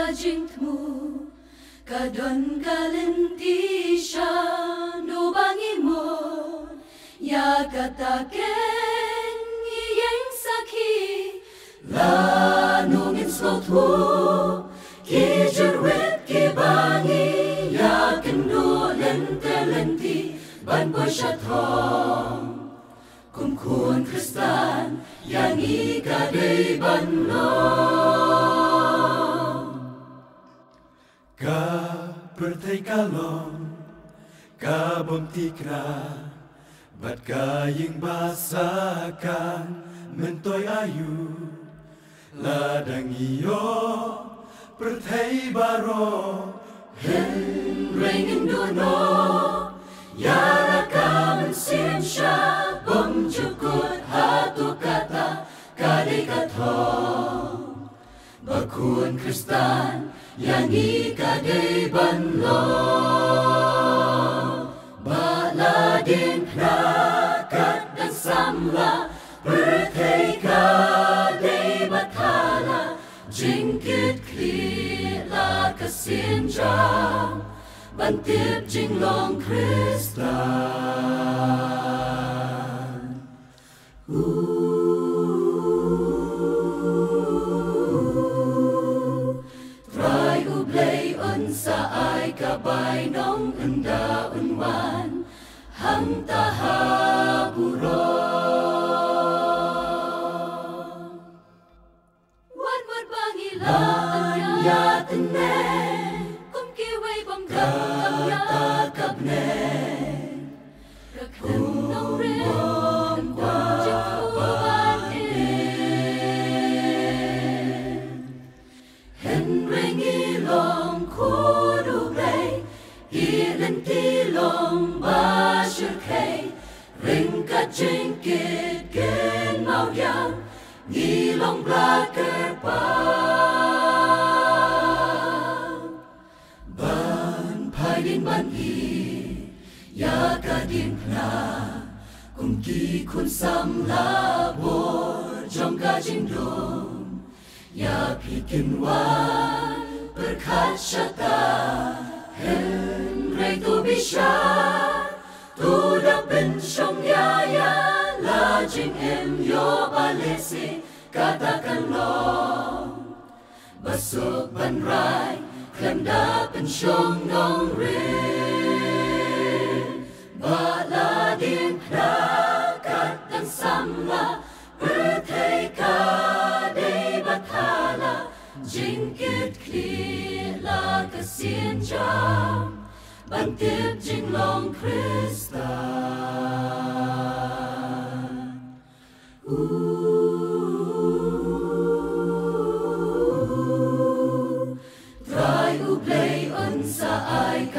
kajingmu kadon kalinti siya nubangi mo ya kataken iyeng saki lanungin slotu kijurwet kibangi ya kendo lente ban boy syatong kumkun Kristan yang ikadai banlo ka pertai kalong ka bomtikra bat kaying basakan mentoy ayu ladang iyo pertai baro Henrengin duno yara kamen siensya bom jukut hatu kata kadai katong bakun Kristan yang ikadai banlo baladin prakat dan samla pertai kadai batala jingkit klila kesinjang bantip jinglong Kristan Try ublay unsa ay kabay nong enda unwan hang tahaburo Wan wat bangilan ya tene kum kiway banggang ya kabne kakendong rin Henrengilong kudublay ilan tilong basyukay ringkat jingkit gen maudyang ngilong blaker pa ban paidin ban ya kadin na kung ki kun sam labor jong gajing dong ya pikin wan berkat syata Henry tu bisa tu dapen syong yaya lajing em yo balesi katakan long basuk banrai klem dapen syong nong rin baladin prakat dan samla bertai kadai batala jingkit klila kesinjang bantip jinglong Kristan Try ublay unsa ay